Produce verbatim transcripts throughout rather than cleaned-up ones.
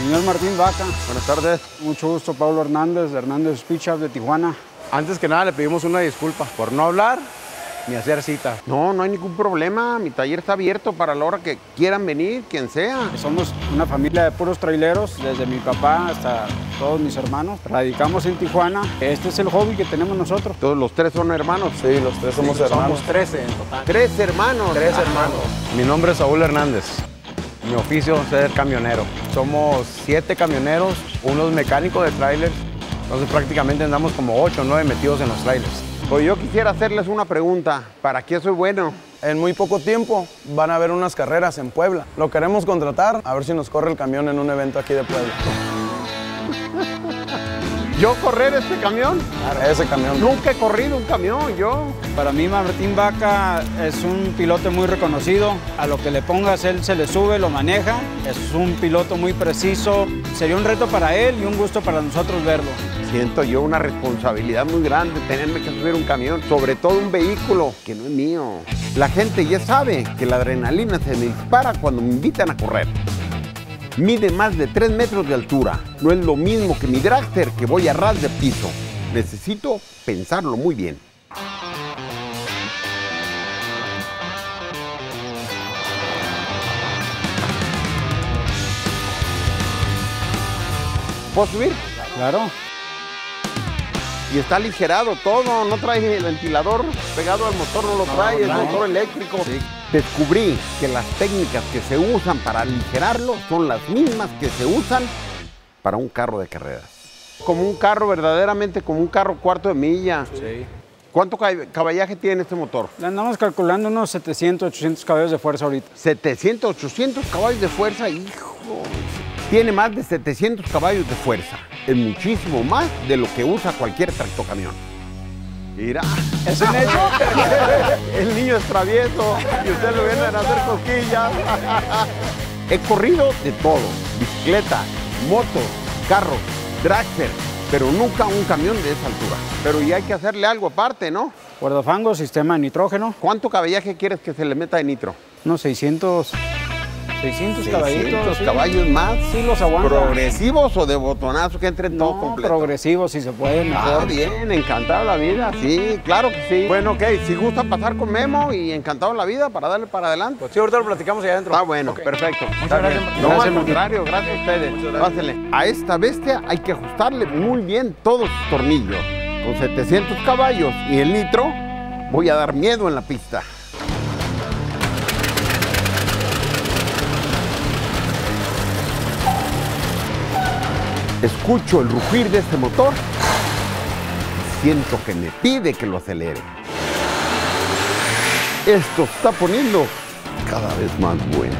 Señor Martín Vaca. Buenas tardes. Mucho gusto, Pablo Hernández, de Hernández Speed Shop de Tijuana. Antes que nada le pedimos una disculpa por no hablar ni hacer cita. No, no hay ningún problema. Mi taller está abierto para la hora que quieran venir, quien sea. Somos una familia de puros traileros, desde mi papá hasta todos mis hermanos. Radicamos en Tijuana. Este es el hobby que tenemos nosotros. ¿Todos los tres son hermanos? Sí, los tres somos sí, hermanos. Somos trece en total. ¿Tres hermanos? Tres hermanos. Mi nombre es Saúl Hernández. Mi oficio es ser camionero. Somos siete camioneros, unos mecánicos de trailers. Entonces prácticamente andamos como ocho o nueve metidos en los trailers. Pues yo quisiera hacerles una pregunta. ¿Para qué soy bueno? En muy poco tiempo van a haber unas carreras en Puebla. Lo queremos contratar, a ver si nos corre el camión en un evento aquí de Puebla. ¿Yo correr este camión? Claro, ese camión. Nunca he corrido un camión, yo. Para mí, Martín Vaca es un piloto muy reconocido. A lo que le pongas, él se le sube, lo maneja. Es un piloto muy preciso. Sería un reto para él y un gusto para nosotros verlo. Siento yo una responsabilidad muy grande tenerme que subir un camión, sobre todo un vehículo que no es mío. La gente ya sabe que la adrenalina se me dispara cuando me invitan a correr. Mide más de tres metros de altura. No es lo mismo que mi dragster, que voy a ras de piso. Necesito pensarlo muy bien. ¿Puedo subir? Claro. Y está aligerado todo, no trae el ventilador pegado al motor, no lo trae, no, es no. motor eléctrico. Sí. Descubrí que las técnicas que se usan para aligerarlo son las mismas que se usan para un carro de carreras. Como un carro, verdaderamente como un carro cuarto de milla. Sí. ¿Cuánto caballaje tiene este motor? Le andamos calculando unos setecientos, ochocientos caballos de fuerza ahorita. setecientos, ochocientos caballos de fuerza, hijo. Tiene más de setecientos caballos de fuerza. Es muchísimo más de lo que usa cualquier tractocamión. Mira. ¿Es un hecho? El niño es travieso y ustedes lo vienen a hacer cosquillas. He corrido de todo. Bicicleta, motos, carros, dragster, pero nunca un camión de esa altura. Pero ya hay que hacerle algo aparte, ¿no? Guardafango, sistema de nitrógeno. ¿Cuánto caballaje quieres que se le meta de nitro? Unos seiscientos. seiscientos caballitos. seiscientos ¿sí? caballos más. Sí, los aguanta. ¿Progresivos o de botonazo que entren no, todo completo? Progresivos, si se puede, mejor. Ah, bien, encantado la vida, sí, claro que sí. Bueno, ok, si gustan pasar con Memo y encantado la vida para darle para adelante. Pues sí, ahorita lo platicamos allá adentro. Está bueno, okay. Perfecto. Muchas Está gracias. bien. No, Gracias, al Martín. contrario, gracias a ustedes. Pásenle. A esta bestia hay que ajustarle muy bien todos sus tornillos. Con setecientos caballos y el nitro, voy a dar miedo en la pista. Escucho el rugir de este motor y siento que me pide que lo acelere. Esto está poniendo cada vez más buena.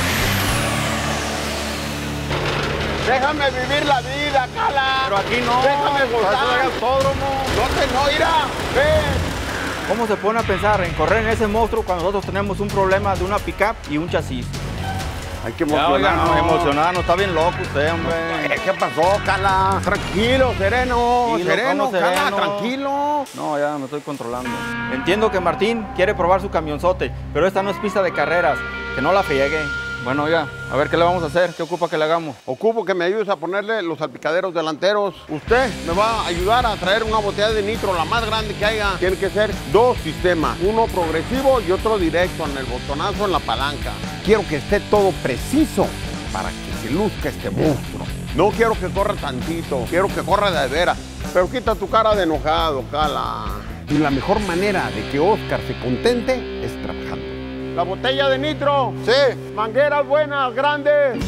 Déjame vivir la vida, Cala. Pero aquí no. Déjame gozar. el autódromo. No te no irá. Ven. ¿Cómo se pone a pensar en correr en ese monstruo cuando nosotros tenemos un problema de una pickup y un chasis? Hay que Ya, oiga, emocionarnos. no, emocionarnos, está bien loco usted, hombre. ¿Qué pasó, Cala? Tranquilo, sereno, Tranquilo, sereno, ¿cómo Cala, sereno? tranquilo. No, ya me estoy controlando. Entiendo que Martín quiere probar su camionzote, pero esta no es pista de carreras, que no la friegue. Bueno, oiga, a ver qué le vamos a hacer, qué ocupa que le hagamos. Ocupo que me ayudes a ponerle los salpicaderos delanteros. Usted me va a ayudar a traer una botella de nitro, la más grande que haya. Tiene que ser dos sistemas, uno progresivo y otro directo en el botonazo, en la palanca. Quiero que esté todo preciso para que se luzca este monstruo. No quiero que corra tantito, quiero que corra de veras. Pero quita tu cara de enojado, Cala. Y la mejor manera de que Oscar se contente es trabajando. La botella de nitro. Sí. Mangueras buenas, grandes.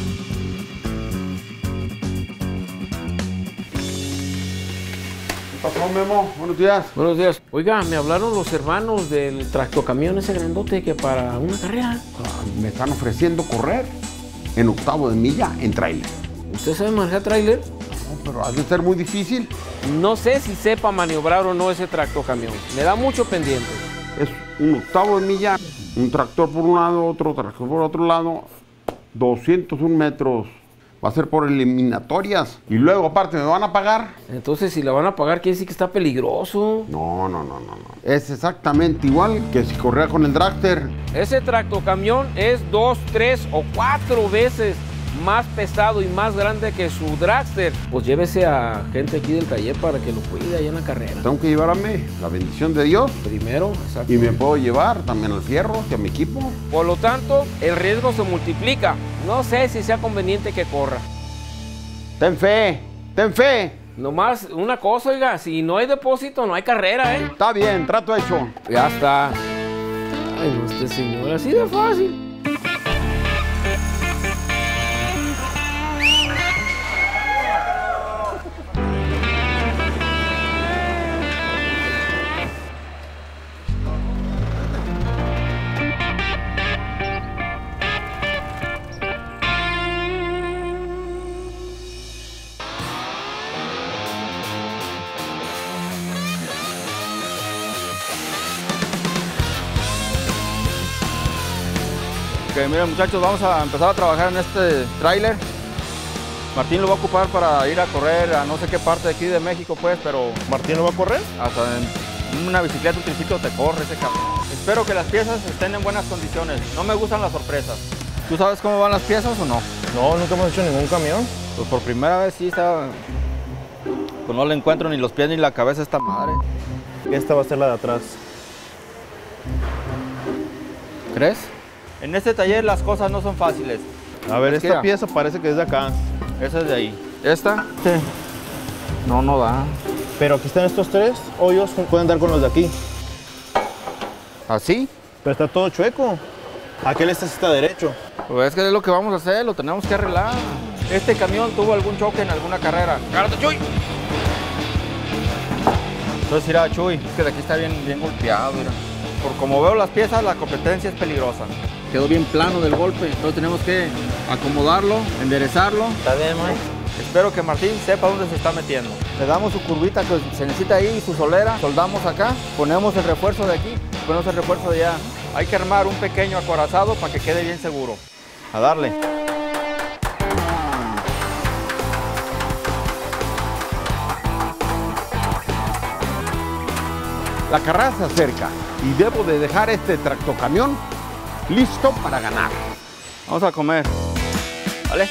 ¿Qué pasó, Memo? Buenos días. Buenos días. Oiga, me hablaron los hermanos del tractocamión ese grandote que para una carrera. Ah, me están ofreciendo correr en octavo de milla en tráiler. ¿Usted sabe manejar tráiler? No, pero ha de ser muy difícil. No sé si sepa maniobrar o no ese tractocamión. Me da mucho pendiente. Es un octavo de milla, un tractor por un lado, otro tractor por otro lado, doscientos un metros. Va a ser por eliminatorias. Y luego, aparte, ¿me van a pagar? Entonces, si la van a pagar, quiere decir que está peligroso. No, no, no, no, no. Es exactamente igual que si corría con el dragster. Ese tractocamión es dos, tres o cuatro veces más pesado y más grande que su dragster, pues llévese a gente aquí del taller para que lo cuide allá en la carrera. Tengo que llevarme la bendición de Dios. Primero, exacto. Y me puedo llevar también al fierro, que a mi equipo. Por lo tanto, el riesgo se multiplica. No sé si sea conveniente que corra. Ten fe, ten fe. Nomás una cosa, oiga, si no hay depósito, no hay carrera, ¿eh? Está bien, trato hecho. Ya está. Ay, no, este señor, así de fácil. Ok, miren muchachos, vamos a empezar a trabajar en este tráiler. Martín lo va a ocupar para ir a correr a no sé qué parte de aquí de México, pues, pero... ¿Martín lo va a correr? Hasta en una bicicleta, un triciclo te corre ese cabrón. Espero que las piezas estén en buenas condiciones. No me gustan las sorpresas. ¿Tú sabes cómo van las piezas o no? No, nunca hemos hecho ningún camión. Pues por primera vez sí está... Pues no le encuentro ni los pies ni la cabeza a esta madre. Esta va a ser la de atrás. ¿Crees? En este taller las cosas no son fáciles. A ver, Es que esta ya. pieza parece que es de acá. Esa es de ahí. ¿Esta? Sí. No, no da. Pero aquí están estos tres hoyos, pueden dar con los de aquí. ¿Así? Pero está todo chueco. Aquel este sí está derecho. Pues es que es lo que vamos a hacer, lo tenemos que arreglar. Este camión tuvo algún choque en alguna carrera. ¡Agárrate, Chuy! Entonces, mira, Chuy, es que de aquí está bien, bien golpeado, mira. Por como veo las piezas, la competencia es peligrosa. Quedó bien plano del golpe, entonces tenemos que acomodarlo, enderezarlo. Está bien, Mike. Espero que Martín sepa dónde se está metiendo. Le damos su curvita que se necesita ahí, su solera, soldamos acá, ponemos el refuerzo de aquí, ponemos el refuerzo de allá. Hay que armar un pequeño acorazado para que quede bien seguro. A darle. La carrera se acerca y debo de dejar este tractocamión listo para ganar. Vamos a comer. ¿Vale?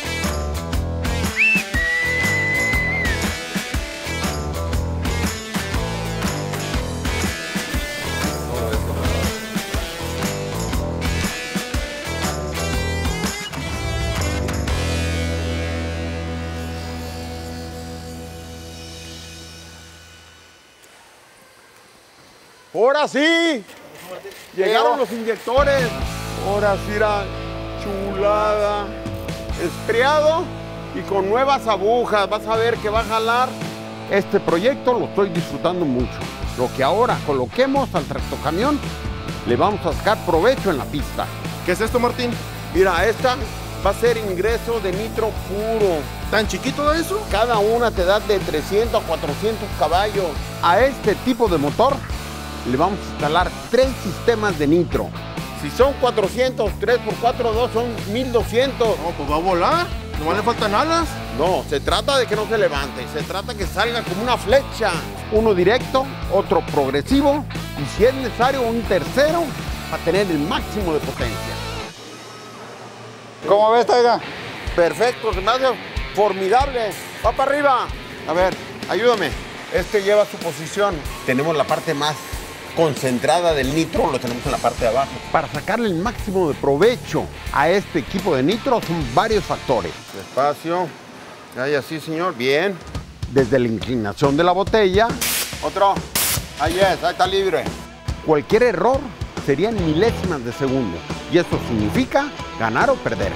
¡Ahora sí! Llegaron los inyectores. Ahora sí era chulada. Estriado y con nuevas agujas. Vas a ver que va a jalar. Este proyecto lo estoy disfrutando mucho. Lo que ahora coloquemos al tractocamión, le vamos a sacar provecho en la pista. ¿Qué es esto, Martín? Mira, esta va a ser ingreso de nitro puro. ¿Tan chiquito de eso? Cada una te da de trescientos a cuatrocientos caballos. A este tipo de motor le vamos a instalar tres sistemas de nitro. Si son cuatrocientos, tres por cuatro, dos son mil doscientos. No, pues va a volar. Nomás le faltan alas. No, se trata de que no se levante, se trata que salga como una flecha. Uno directo, otro progresivo y si es necesario un tercero para tener el máximo de potencia. ¿Cómo ves, Taiga? Perfecto, se me hace formidable. Va para arriba. A ver, ayúdame. Este lleva su posición. Tenemos la parte más concentrada del nitro, lo tenemos en la parte de abajo. Para sacarle el máximo de provecho a este equipo de nitro son varios factores. Despacio. Ahí así, señor. Bien. Desde la inclinación de la botella. Otro. Ahí es, ahí está libre. Cualquier error sería en milésimas de segundo. Y eso significa ganar o perder.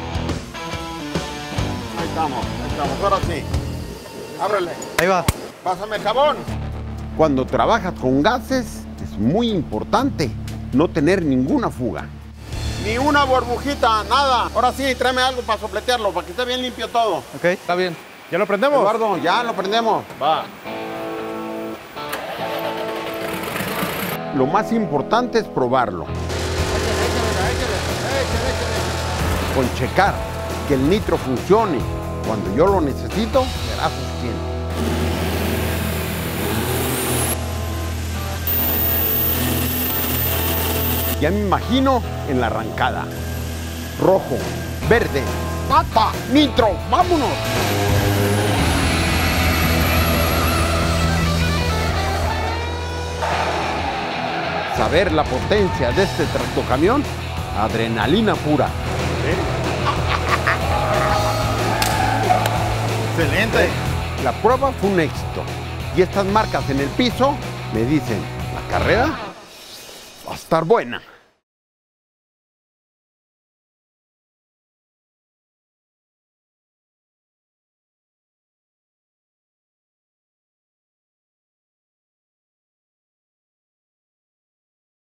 Ahí estamos, ahí estamos. Ahora sí. Ábrele. Ahí va. Pásame el jabón. Cuando trabajas con gases, es muy importante no tener ninguna fuga. Ni una burbujita, nada. Ahora sí, tráeme algo para sopletearlo, para que esté bien limpio todo. Ok, está bien. ¿Ya lo prendemos? Eduardo, ya lo prendemos. Va. Lo más importante es probarlo. Con checar que el nitro funcione cuando yo lo necesito, será suficiente. Ya me imagino en la arrancada. Rojo, verde, Tata Nitro, vámonos. Saber la potencia de este tractocamión, adrenalina pura. Excelente. La prueba fue un éxito y estas marcas en el piso me dicen, la carrera va a estar buena.